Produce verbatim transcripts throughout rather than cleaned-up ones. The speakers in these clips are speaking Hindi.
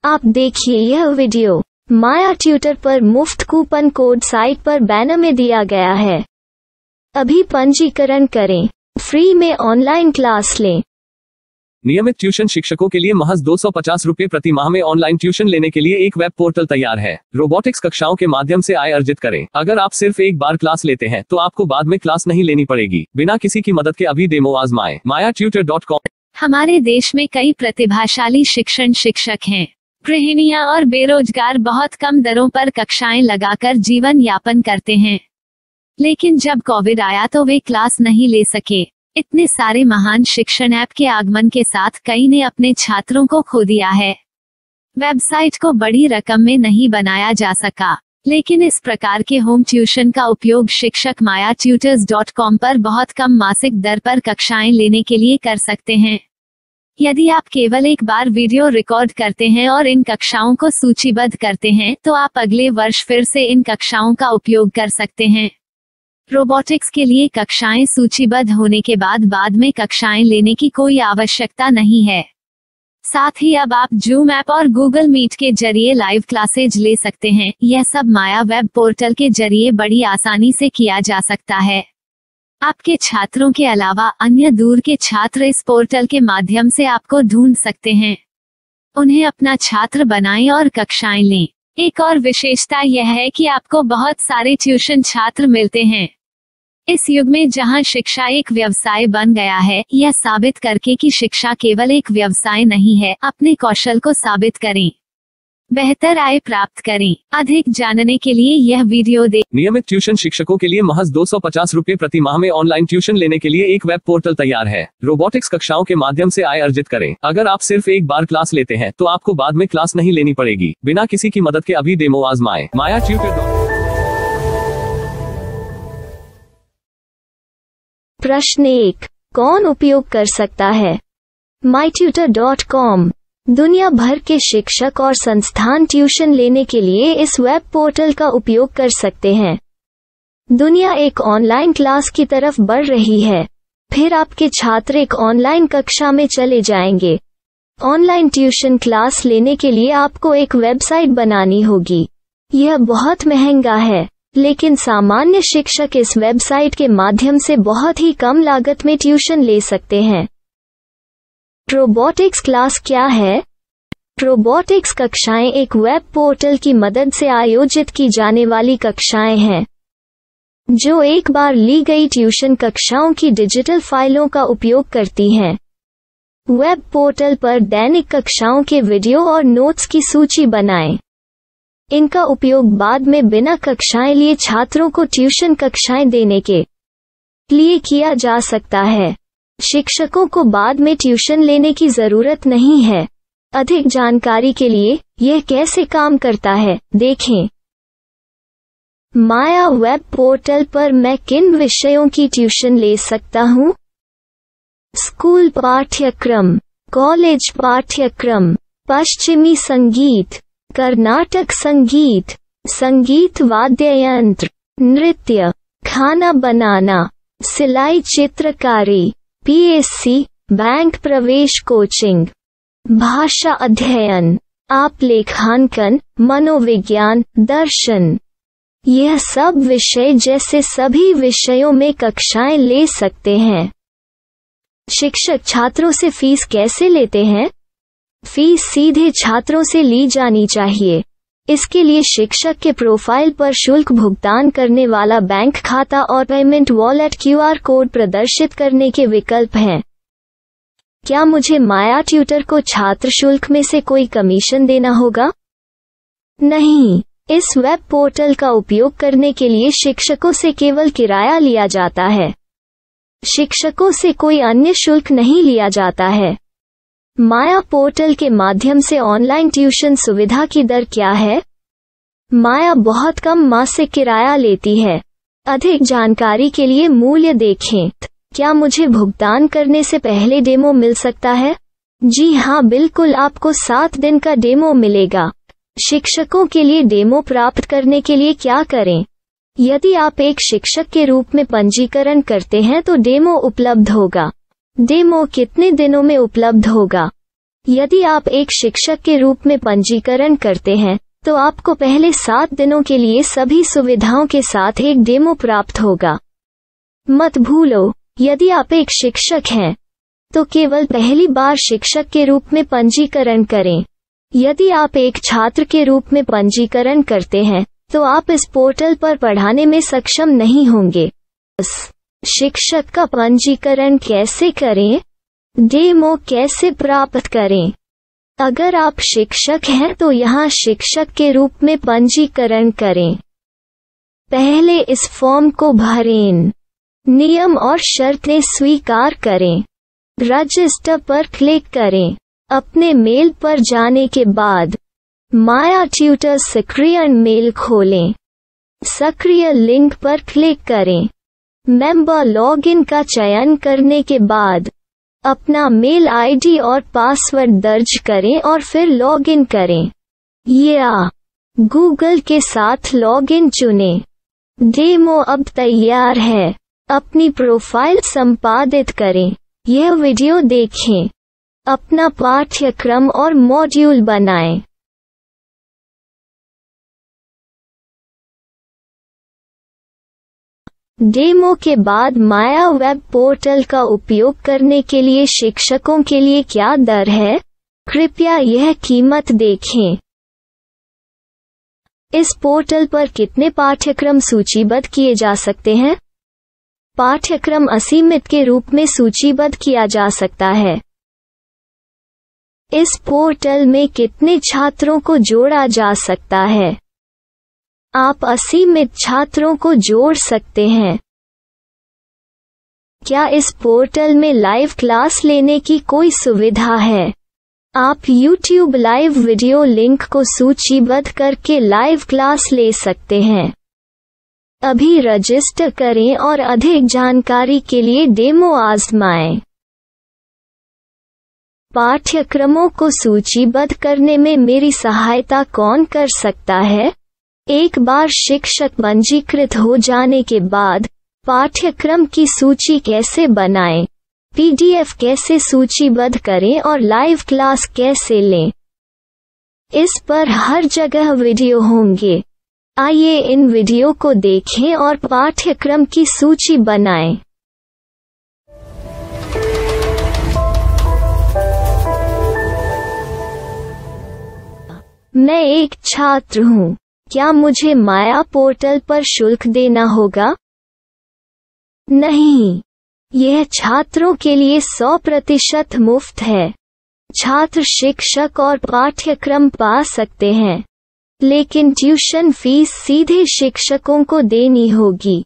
आप देखिए यह वीडियो माया ट्यूटर पर मुफ्त कूपन कोड साइट पर बैनर में दिया गया है। अभी पंजीकरण करें, फ्री में ऑनलाइन क्लास लें। नियमित ट्यूशन शिक्षकों के लिए महज दो सौ पचास रुपए प्रति माह में ऑनलाइन ट्यूशन लेने के लिए एक वेब पोर्टल तैयार है। रोबोटिक्स कक्षाओं के माध्यम से आय अर्जित करें। अगर आप सिर्फ एक बार क्लास लेते हैं तो आपको बाद में क्लास नहीं लेनी पड़ेगी। बिना किसी की मदद के अभी डेमो आजमाएं। Maya tutor dot com. हमारे देश में कई प्रतिभाशाली शिक्षण शिक्षक हैं। गृहिणियां और बेरोजगार बहुत कम दरों पर कक्षाएं लगाकर जीवन यापन करते हैं, लेकिन जब कोविड आया तो वे क्लास नहीं ले सके। इतने सारे महान शिक्षण ऐप के आगमन के साथ कई ने अपने छात्रों को खो दिया है। वेबसाइट को बड़ी रकम में नहीं बनाया जा सका, लेकिन इस प्रकार के होम ट्यूशन का उपयोग शिक्षक माया ट्यूटर्स डॉट कॉम पर बहुत कम मासिक दर पर कक्षाएं लेने के लिए कर सकते हैं। यदि आप केवल एक बार वीडियो रिकॉर्ड करते हैं और इन कक्षाओं को सूचीबद्ध करते हैं तो आप अगले वर्ष फिर से इन कक्षाओं का उपयोग कर सकते हैं। रोबोटिक्स के लिए कक्षाएं सूचीबद्ध होने के बाद बाद में कक्षाएं लेने की कोई आवश्यकता नहीं है। साथ ही अब आप जूम ऐप और गूगल मीट के जरिए लाइव क्लासेज ले सकते हैं। यह सब माया वेब पोर्टल के जरिए बड़ी आसानी से किया जा सकता है। आपके छात्रों के अलावा अन्य दूर के छात्र इस पोर्टल के माध्यम से आपको ढूंढ सकते हैं। उन्हें अपना छात्र बनाएं और कक्षाएं लें। एक और विशेषता यह है कि आपको बहुत सारे ट्यूशन छात्र मिलते हैं। इस युग में जहां शिक्षा एक व्यवसाय बन गया है, यह साबित करके कि शिक्षा केवल एक व्यवसाय नहीं है, अपने कौशल को साबित करें, बेहतर आय प्राप्त करें। अधिक जानने के लिए यह वीडियो देखें। नियमित ट्यूशन शिक्षकों के लिए महज दो सौ पचास रुपए प्रति माह में ऑनलाइन ट्यूशन लेने के लिए एक वेब पोर्टल तैयार है। रोबोटिक्स कक्षाओं के माध्यम से आय अर्जित करें। अगर आप सिर्फ एक बार क्लास लेते हैं तो आपको बाद में क्लास नहीं लेनी पड़ेगी। बिना किसी की मदद के अभी डेमो आजमाएं। माया ट्यूटर। प्रश्न एक, कौन उपयोग कर सकता है? My tutor dot com. दुनिया भर के शिक्षक और संस्थान ट्यूशन लेने के लिए इस वेब पोर्टल का उपयोग कर सकते हैं। दुनिया एक ऑनलाइन क्लास की तरफ बढ़ रही है। फिर आपके छात्र एक ऑनलाइन कक्षा में चले जाएंगे। ऑनलाइन ट्यूशन क्लास लेने के लिए आपको एक वेबसाइट बनानी होगी। यह बहुत महंगा है, लेकिन सामान्य शिक्षक इस वेबसाइट के माध्यम से बहुत ही कम लागत में ट्यूशन ले सकते हैं। रोबोटिक्स क्लास क्या है? रोबोटिक्स कक्षाएं एक वेब पोर्टल की मदद से आयोजित की जाने वाली कक्षाएं हैं, जो एक बार ली गई ट्यूशन कक्षाओं की डिजिटल फाइलों का उपयोग करती हैं। वेब पोर्टल पर दैनिक कक्षाओं के वीडियो और नोट्स की सूची बनाएं। इनका उपयोग बाद में बिना कक्षाएं लिए छात्रों को ट्यूशन कक्षाएं देने के लिए किया जा सकता है। शिक्षकों को बाद में ट्यूशन लेने की जरूरत नहीं है। अधिक जानकारी के लिए यह कैसे काम करता है देखें। माया वेब पोर्टल पर मैं किन विषयों की ट्यूशन ले सकता हूँ? स्कूल पाठ्यक्रम, कॉलेज पाठ्यक्रम, पश्चिमी संगीत, कर्नाटक संगीत, संगीत वाद्य यंत्र, नृत्य, खाना बनाना, सिलाई चित्रकारी, पीएससी, बैंक प्रवेश कोचिंग, भाषा अध्ययन, आप लेखांकन, मनोविज्ञान, दर्शन। यह सब विषय जैसे सभी विषयों में कक्षाएं ले सकते हैं। शिक्षक छात्रों से फीस कैसे लेते हैं? फीस सीधे छात्रों से ली जानी चाहिए। इसके लिए शिक्षक के प्रोफाइल पर शुल्क भुगतान करने वाला बैंक खाता और पेमेंट वॉलेट क्यूआर कोड प्रदर्शित करने के विकल्प हैं। क्या मुझे माया ट्यूटर को छात्र शुल्क में से कोई कमीशन देना होगा? नहीं, इस वेब पोर्टल का उपयोग करने के लिए शिक्षकों से केवल किराया लिया जाता है। शिक्षकों से कोई अन्य शुल्क नहीं लिया जाता है। माया पोर्टल के माध्यम से ऑनलाइन ट्यूशन सुविधा की दर क्या है? माया बहुत कम मासिक किराया लेती है। अधिक जानकारी के लिए मूल्य देखें। क्या मुझे भुगतान करने से पहले डेमो मिल सकता है? जी हाँ, बिल्कुल, आपको सात दिन का डेमो मिलेगा। शिक्षकों के लिए डेमो प्राप्त करने के लिए क्या करें? यदि आप एक शिक्षक के रूप में पंजीकरण करते हैं तो डेमो उपलब्ध होगा। डेमो कितने दिनों में उपलब्ध होगा? यदि आप एक शिक्षक के रूप में पंजीकरण करते हैं तो आपको पहले सात दिनों के लिए सभी सुविधाओं के साथ एक डेमो प्राप्त होगा। मत भूलो, यदि आप एक शिक्षक हैं तो केवल पहली बार शिक्षक के रूप में पंजीकरण करें। यदि आप एक छात्र के रूप में पंजीकरण करते हैं तो आप इस पोर्टल पर पढ़ाने में सक्षम नहीं होंगे। शिक्षक का पंजीकरण कैसे करें? डेमो कैसे प्राप्त करें? अगर आप शिक्षक हैं तो यहाँ शिक्षक के रूप में पंजीकरण करें। पहले इस फॉर्म को भरें। नियम और शर्तें स्वीकार करें। रजिस्टर पर क्लिक करें। अपने मेल पर जाने के बाद माया ट्यूटर सक्रिय मेल खोलें। सक्रिय लिंक पर क्लिक करें। मेंबर लॉगिन का चयन करने के बाद अपना मेल आईडी और पासवर्ड दर्ज करें और फिर लॉगिन करें या गूगल के साथ लॉगिन चुनें। डेमो अब तैयार है। अपनी प्रोफाइल संपादित करें। यह वीडियो देखें। अपना पाठ्यक्रम और मॉड्यूल बनाएं। डेमो के बाद माया वेब पोर्टल का उपयोग करने के लिए शिक्षकों के लिए क्या दर है? कृपया यह कीमत देखें। इस पोर्टल पर कितने पाठ्यक्रम सूचीबद्ध किए जा सकते हैं? पाठ्यक्रम असीमित के रूप में सूचीबद्ध किया जा सकता है। इस पोर्टल में कितने छात्रों को जोड़ा जा सकता है? आप असीमित छात्रों को जोड़ सकते हैं। क्या इस पोर्टल में लाइव क्लास लेने की कोई सुविधा है? आप YouTube लाइव वीडियो लिंक को सूचीबद्ध करके लाइव क्लास ले सकते हैं। अभी रजिस्टर करें और अधिक जानकारी के लिए डेमो आजमाएं। पाठ्यक्रमों को सूचीबद्ध करने में मेरी सहायता कौन कर सकता है? एक बार शिक्षक पंजीकृत हो जाने के बाद पाठ्यक्रम की सूची कैसे बनाएं, पीडीएफ कैसे सूचीबद्ध करें और लाइव क्लास कैसे लें, इस पर हर जगह वीडियो होंगे। आइए इन वीडियो को देखें और पाठ्यक्रम की सूची बनाएं। मैं एक छात्र हूँ। क्या मुझे माया पोर्टल पर शुल्क देना होगा? नहीं, यह छात्रों के लिए सौ प्रतिशत मुफ्त है। छात्र शिक्षक और पाठ्यक्रम पा सकते हैं, लेकिन ट्यूशन फीस सीधे शिक्षकों को देनी होगी।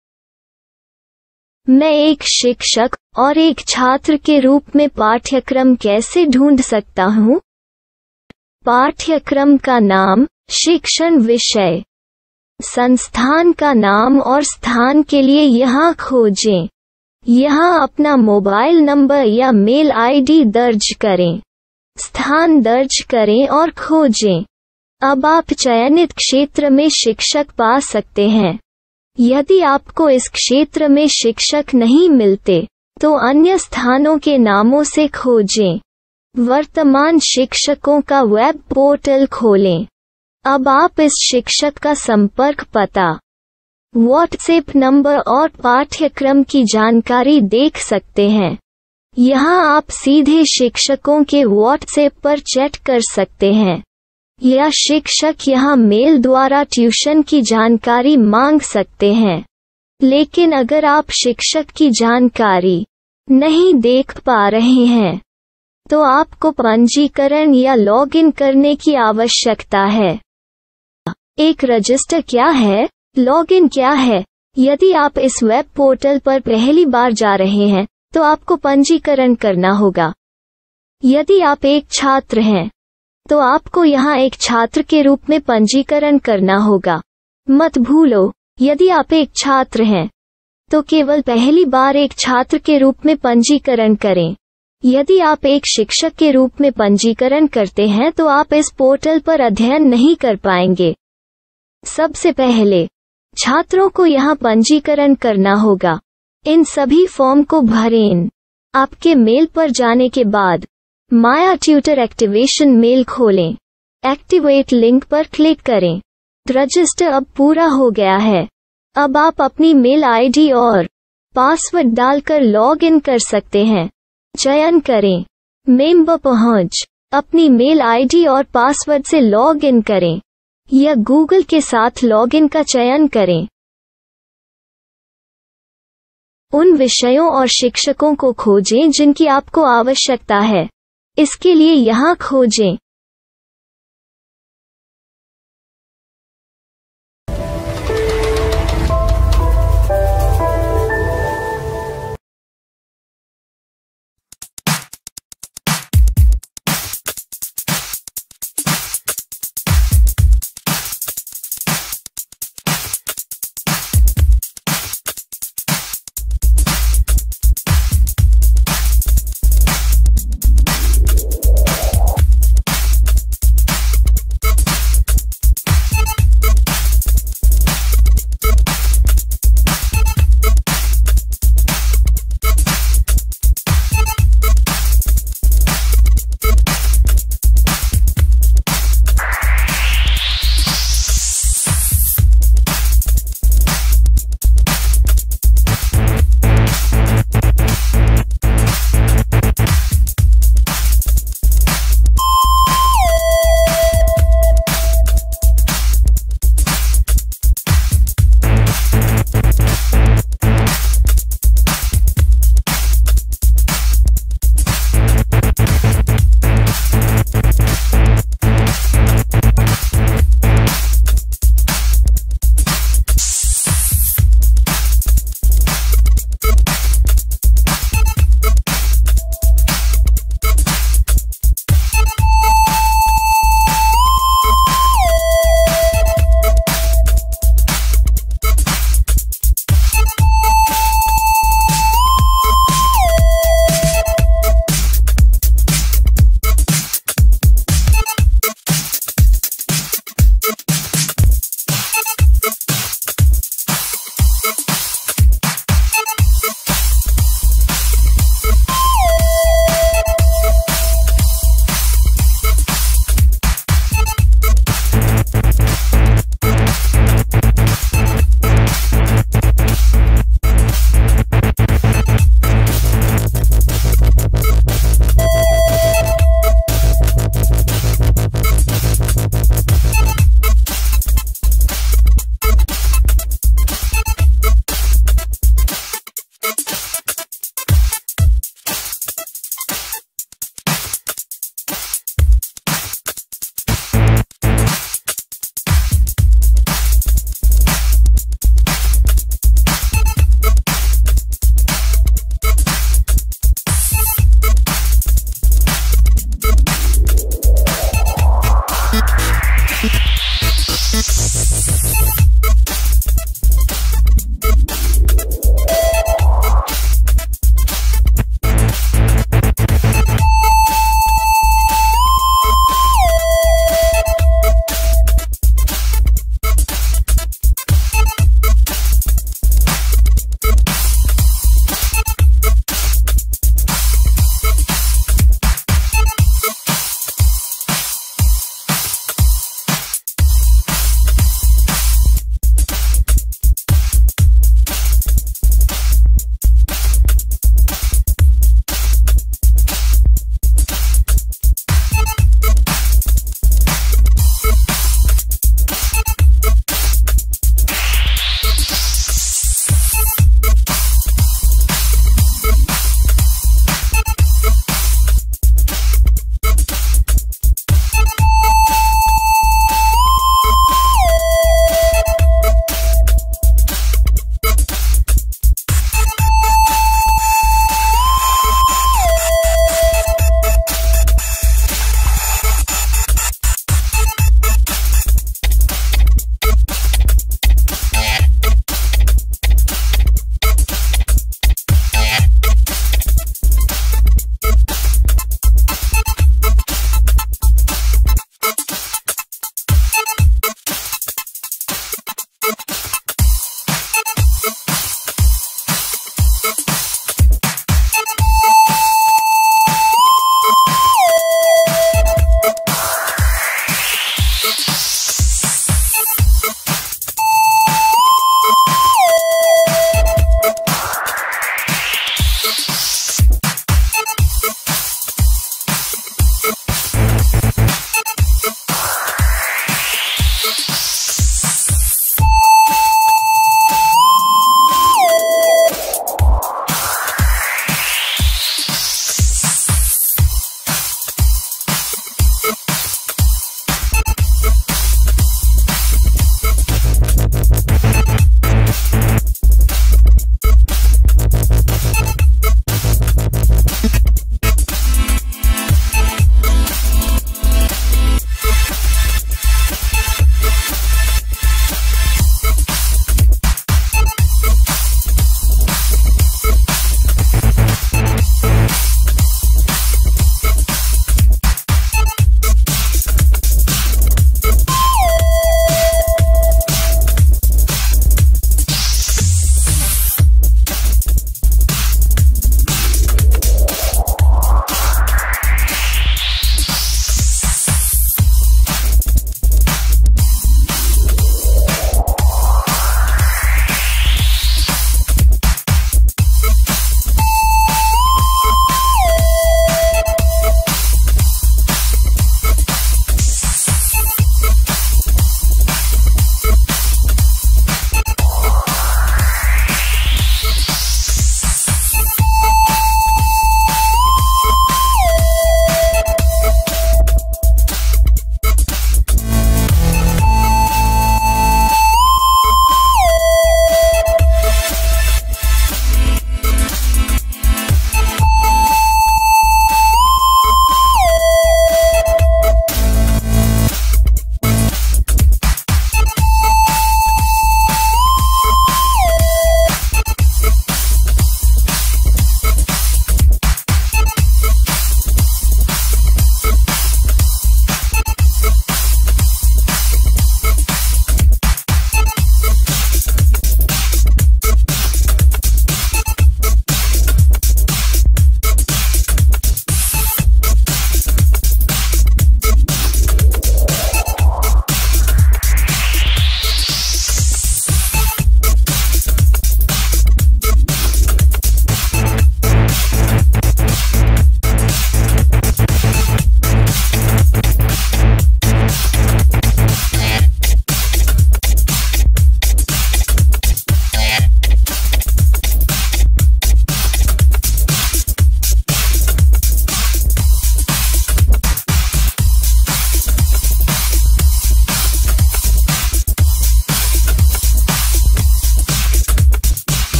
मैं एक शिक्षक और एक छात्र के रूप में पाठ्यक्रम कैसे ढूंढ सकता हूँ? पाठ्यक्रम का नाम, शिक्षण विषय, संस्थान का नाम और स्थान के लिए यहाँ खोजें। यहाँ अपना मोबाइल नंबर या मेल आईडी दर्ज करें। स्थान दर्ज करें और खोजें। अब आप चयनित क्षेत्र में शिक्षक पा सकते हैं। यदि आपको इस क्षेत्र में शिक्षक नहीं मिलते तो अन्य स्थानों के नामों से खोजें। वर्तमान शिक्षकों का वेब पोर्टल खोलें। अब आप इस शिक्षक का संपर्क पता, व्हाट्सएप नंबर और पाठ्यक्रम की जानकारी देख सकते हैं। यहाँ आप सीधे शिक्षकों के व्हाट्सएप पर चैट कर सकते हैं या शिक्षक यहाँ मेल द्वारा ट्यूशन की जानकारी मांग सकते हैं। लेकिन अगर आप शिक्षक की जानकारी नहीं देख पा रहे हैं तो आपको पंजीकरण या लॉगिन करने की आवश्यकता है। एक रजिस्टर क्या है? लॉगिन क्या है? यदि आप इस वेब पोर्टल पर पहली बार जा रहे हैं तो आपको पंजीकरण करना होगा। यदि आप एक छात्र हैं तो आपको यहाँ एक छात्र के रूप में पंजीकरण करना होगा। मत भूलो, यदि आप एक छात्र हैं तो केवल पहली बार एक छात्र के रूप में पंजीकरण करें। यदि आप एक शिक्षक के रूप में पंजीकरण करते हैं तो आप इस पोर्टल पर अध्ययन नहीं कर पाएंगे। सबसे पहले छात्रों को यहाँ पंजीकरण करना होगा। इन सभी फॉर्म को भरें। आपके मेल पर जाने के बाद माया ट्यूटर एक्टिवेशन मेल खोलें। एक्टिवेट लिंक पर क्लिक करें। रजिस्टर अब पूरा हो गया है। अब आप अपनी मेल आईडी और पासवर्ड डालकर लॉग इन कर सकते हैं। चयन करें मेंबर पहुंच। अपनी मेल आईडी और पासवर्ड से लॉग इन करें या गूगल के साथ लॉग इन का चयन करें। उन विषयों और शिक्षकों को खोजें जिनकी आपको आवश्यकता है। इसके लिए यहाँ खोजें